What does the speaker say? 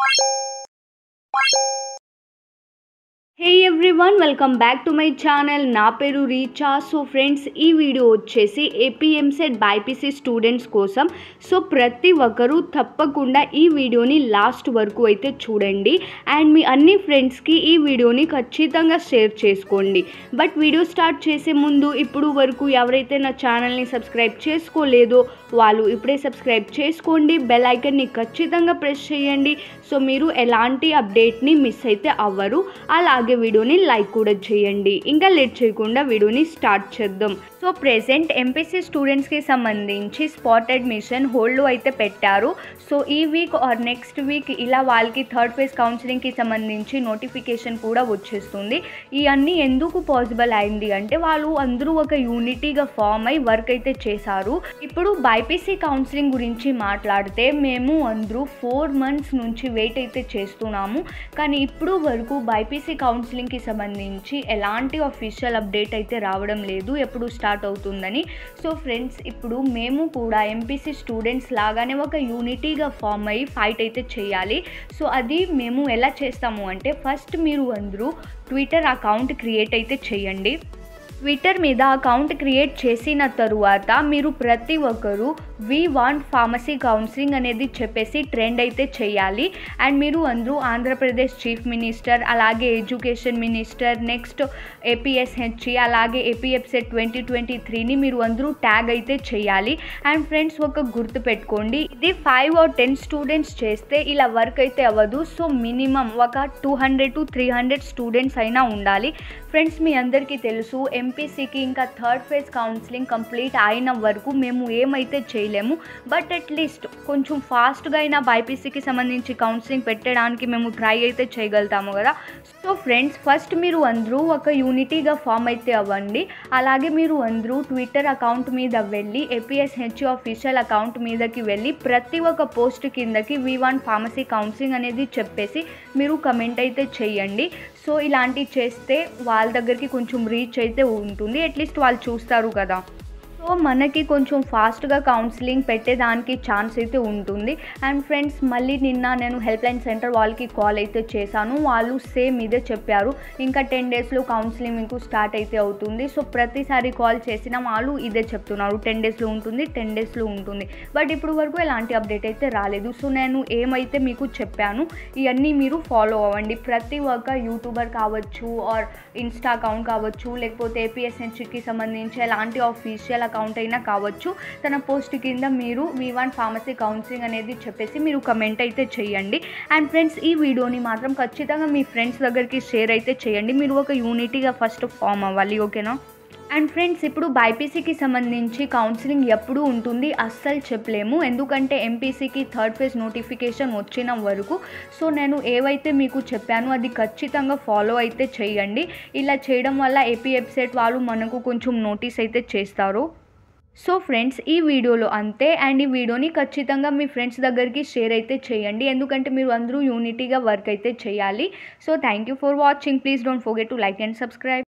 Hey everyone, welcome back to my channel. నా పేరు Richa. So friends, ఈ వీడియో వచ్చేసి ఏపీఎంసెట్ బైపీసీ స్టూడెంట్స్ కోసం. సో ప్రతి ఒక్కరూ తప్పకుండా ఈ వీడియోని లాస్ట్ వరకు అయితే చూడండి అండ్ మీ అన్ని ఫ్రెండ్స్కి ఈ వీడియోని ఖచ్చితంగా షేర్ చేసుకోండి. బట్ వీడియో స్టార్ట్ చేసే ముందు ఇప్పుడు వరకు ఎవరైతే నా ఛానల్ని సబ్స్క్రైబ్ చేసుకోలేదో వాళ్ళు ఇప్పుడే సబ్స్క్రైబ్ చేసుకోండి, బెల్ ఐకన్ని ఖచ్చితంగా ప్రెస్ చేయండి. సో మీరు ఎలాంటి అప్డేట్ని మిస్ అయితే అవ్వరు. అలాగే వీడియోని లైక్ కూడా చేయండి. ఇంకా లేట్ చేయకుండా వీడియోని స్టార్ట్ చేద్దాం. సో ప్రెజెంట్ ఎంపీసీ స్టూడెంట్స్కి సంబంధించి స్పాట్ అడ్మిషన్ హోల్డ్లో అయితే పెట్టారు. సో ఈ వీక్ ఆర్ నెక్స్ట్ వీక్ ఇలా వాళ్ళకి థర్డ్ ఫేజ్ కౌన్సిలింగ్కి సంబంధించి నోటిఫికేషన్ కూడా వచ్చేస్తుంది. ఇవన్నీ ఎందుకు పాసిబుల్ అయింది అంటే వాళ్ళు అందరూ ఒక యూనిటీగా ఫామ్ అయి వర్క్ అయితే చేశారు. ఇప్పుడు బైపీసీ కౌన్సిలింగ్ గురించి మాట్లాడితే మేము అందరూ 4 months నుంచి వెయిట్ అయితే చేస్తున్నాము. కానీ ఇప్పుడు వరకు బైపీసీ కౌన్సిలింగ్కి సంబంధించి ఎలాంటి అఫీషియల్ అప్డేట్ అయితే రావడం లేదు ఎప్పుడు స్టార్ట్ అవుతుందని. సో ఫ్రెండ్స్, ఇప్పుడు మేము కూడా ఎంపీసీ స్టూడెంట్స్ లాగానే ఒక యూనిటీగా ఫామ్ అయ్యి ఫైట్ అయితే చేయాలి. సో అది మేము ఎలా చేస్తాము అంటే, ఫస్ట్ మీరు అందరూ ట్విట్టర్ అకౌంట్ క్రియేట్ అయితే చేయండి. ట్విట్టర్ మీద అకౌంట్ క్రియేట్ చేసిన తరువాత మీరు ప్రతి ఒక్కరూ వి వాంట్ ఫార్మసీ కౌన్సిలింగ్ అనేది చెప్పేసి ట్రెండ్ అయితే చేయాలి. అండ్ మీరు అందరూ ఆంధ్రప్రదేశ్ చీఫ్ మినిస్టర్, అలాగే ఎడ్యుకేషన్ మినిస్టర్, నెక్స్ట్ ఏపీఎస్హెచ్ఈ, అలాగే ఏపీఎఫ్సెట్ 2023ని మీరు అందరూ ట్యాగ్ అయితే చేయాలి. అండ్ ఫ్రెండ్స్, ఒక గుర్తు పెట్టుకోండి, ఇది 5 or 10 స్టూడెంట్స్ చేస్తే ఇలా వర్క్ అయితే అవ్వదు. సో మినిమం ఒక 200 to 300 స్టూడెంట్స్ అయినా ఉండాలి. ఫ్రెండ్స్, మీ అందరికీ తెలుసు ఎంపీసీకి ఇంకా థర్డ్ ఫేజ్ కౌన్సిలింగ్ కంప్లీట్ అయిన వరకు మేము ఏమైతే చేయలేము. బట్ అట్లీస్ట్ కొంచెం ఫాస్ట్గా అయినా బైపీసీకి సంబంధించి కౌన్సిలింగ్ పెట్టడానికి మేము ట్రై అయితే చేయగలుగుతాము కదా. సో ఫ్రెండ్స్, ఫస్ట్ మీరు అందరూ ఒక యూనిటీగా ఫామ్ అయితే అవ్వండి. అలాగే మీరు అందరూ ట్విట్టర్ అకౌంట్ మీద వెళ్ళి ఏపీఎస్హెచ్ఈ ఆఫీషియల్ అకౌంట్ మీదకి వెళ్ళి ప్రతి ఒక్క పోస్ట్ కిందకి వి వాంట్ ఫార్మసీ కౌన్సిలింగ్ అనేది చెప్పేసి మీరు కమెంట్ అయితే చేయండి. సో ఇలాంటివి చేస్తే వాళ్ళ దగ్గరికి కొంచెం రీచ్ అయితే ఉంటుంది, అట్లీస్ట్ వాళ్ళు చూస్తారు కదా. సో మనకి కొంచెం ఫాస్ట్గా కౌన్సిలింగ్ పెట్టేదానికి ఛాన్స్ అయితే ఉంటుంది. అండ్ ఫ్రెండ్స్, మళ్ళీ నిన్న నేను హెల్ప్ లైన్ సెంటర్ వాళ్ళకి కాల్ అయితే చేశాను. వాళ్ళు సేమ్ ఇదే చెప్పారు, ఇంకా 10 daysలో కౌన్సిలింగ్ మీకు స్టార్ట్ అయితే అవుతుంది. సో ప్రతిసారి కాల్ చేసిన వాళ్ళు ఇదే చెప్తున్నారు, 10 daysలో ఉంటుంది, 10 daysలో ఉంటుంది. బట్ ఇప్పుడు వరకు ఎలాంటి అప్డేట్ అయితే రాలేదు. సో నేను ఏమైతే మీకు చెప్పాను ఇవన్నీ మీరు ఫాలో అవ్వండి. ప్రతి ఒక్క యూట్యూబర్ కావచ్చు, ఆర్ ఇన్స్టా అకౌంట్ కావచ్చు, లేకపోతే ఏపీఎస్హెచ్కి సంబంధించి ఎలాంటి ఆఫీషియల్ అకౌంట్ అయినా కావచ్చు, తన పోస్ట్ కింద మీరు వి వాంట్ ఫార్మసీ కౌన్సిలింగ్ అనేది చెప్పేసి మీరు కమెంట్ అయితే చేయండి. అండ్ ఫ్రెండ్స్, ఈ వీడియోని మాత్రం ఖచ్చితంగా మీ ఫ్రెండ్స్ దగ్గరికి షేర్ అయితే చేయండి. మీరు ఒక యూనిటీగా ఫస్ట్ ఫామ్ అవ్వాలి, ఓకేనా. అండ్ ఫ్రెండ్స్, ఇప్పుడు బైపీసీకి సంబంధించి కౌన్సిలింగ్ ఎప్పుడు ఉంటుంది అస్సలు చెప్పలేము, ఎందుకంటే ఎంపీసీకి థర్డ్ ఫేజ్ నోటిఫికేషన్ వచ్చిన వరకు. సో నేను ఏవైతే మీకు చెప్పానో అది ఖచ్చితంగా ఫాలో అయితే చేయండి. ఇలా చేయడం వల్ల ఏపీఎఫ్సెట్ వాళ్ళు మనకు కొంచెం నోటీస్ అయితే చేస్తారు. సో ఫ్రెండ్స్, ఈ వీడియోలో అంతే. అండ్ ఈ వీడియోని ఖచ్చితంగా మీ ఫ్రెండ్స్ దగ్గరికి షేర్ అయితే చేయండి, ఎందుకంటే మీరు అందరూ యూనిటీగా వర్క్ అయితే చేయాలి. So thank you for watching. Please don't forget to like and subscribe.